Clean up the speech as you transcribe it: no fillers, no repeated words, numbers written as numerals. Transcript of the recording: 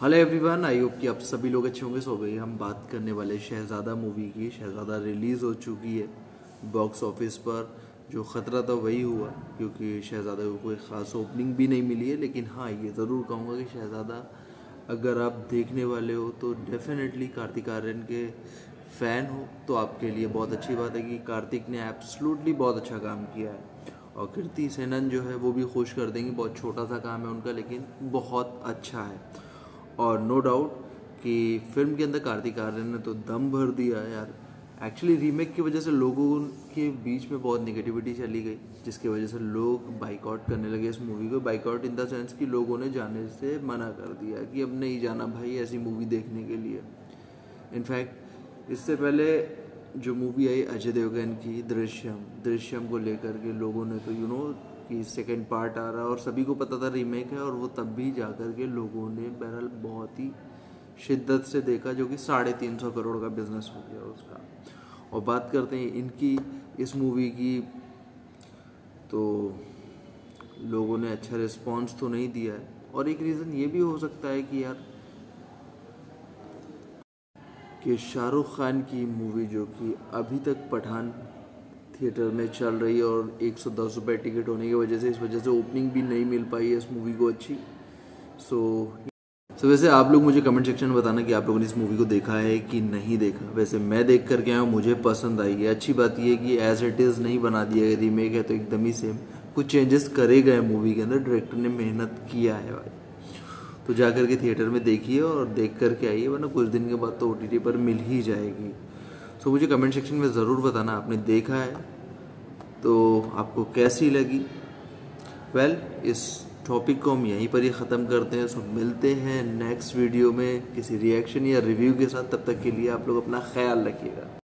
Hello everyone, I hope कि आप सभी लोग अच्छे होंगे। सो गई हम बात करने वाले शहज़ादा मूवी की। शहज़ादा रिलीज़ हो चुकी है बॉक्स ऑफिस पर। जो ख़तरा था वही हुआ, क्योंकि शहज़ादा को कोई ख़ास ओपनिंग भी नहीं मिली है। लेकिन हाँ, ये ज़रूर कहूँगा कि शहज़ादा अगर आप देखने वाले हो तो डेफिनेटली कार्तिक आर्यन के फ़ैन हो तो आपके लिए बहुत अच्छी बात है कि कार्तिक ने एब्सोल्युटली बहुत अच्छा काम किया है। और कृति सेनन जो है वो भी खुश कर देंगी। बहुत छोटा सा काम है उनका, लेकिन बहुत अच्छा है। और नो डाउट कि फिल्म के अंदर कार्तिक आर्यन ने तो दम भर दिया है यार। एक्चुअली रीमेक की वजह से लोगों के बीच में बहुत नेगेटिविटी चली गई, जिसकी वजह से लोग बाइकआउट करने लगे इस मूवी को। बाइकआउट इन द सेंस कि लोगों ने जाने से मना कर दिया कि अब नहीं जाना भाई ऐसी मूवी देखने के लिए। इनफैक्ट इससे पहले जो मूवी आई अजय देवगन की दृश्यम को लेकर के लोगों ने तो कि सेकंड पार्ट आ रहा है और सभी को पता था रीमेक है, और वो तब भी जाकर के लोगों ने बहरहाल बहुत ही शिद्दत से देखा, जो कि 350 करोड़ का बिजनेस हो गया उसका। और बात करते हैं इनकी इस मूवी की, तो लोगों ने अच्छा रिस्पांस तो नहीं दिया है। और एक रीज़न ये भी हो सकता है कि यार कि शाहरुख खान की मूवी जो कि अभी तक पठान थिएटर में चल रही है और 110 रुपये टिकट होने की वजह से इस वजह से ओपनिंग भी नहीं मिल पाई है इस मूवी को अच्छी। सो वैसे आप लोग मुझे कमेंट सेक्शन में बताना कि आप लोगों ने इस मूवी को देखा है कि नहीं देखा। वैसे मैं देख करके आया हूँ, मुझे पसंद आई है। अच्छी बात यह है कि एज इट इज़ नहीं बना दिया गया, रीमेक है तो एकदम ही सेम। कुछ चेंजेस करे गए मूवी के अंदर, डायरेक्टर ने मेहनत किया है भाई। तो जा करके थिएटर में देखिए और देख करके आइए, वरना कुछ दिन के बाद तो OTT पर मिल ही जाएगी। सो मुझे कमेंट सेक्शन में ज़रूर बताना आपने देखा है तो आपको कैसी लगी। वेल, इस टॉपिक को हम यहीं पर ही ख़त्म करते हैं। सो मिलते हैं नेक्स्ट वीडियो में किसी रिएक्शन या रिव्यू के साथ। तब तक के लिए आप लोग अपना ख्याल रखिएगा।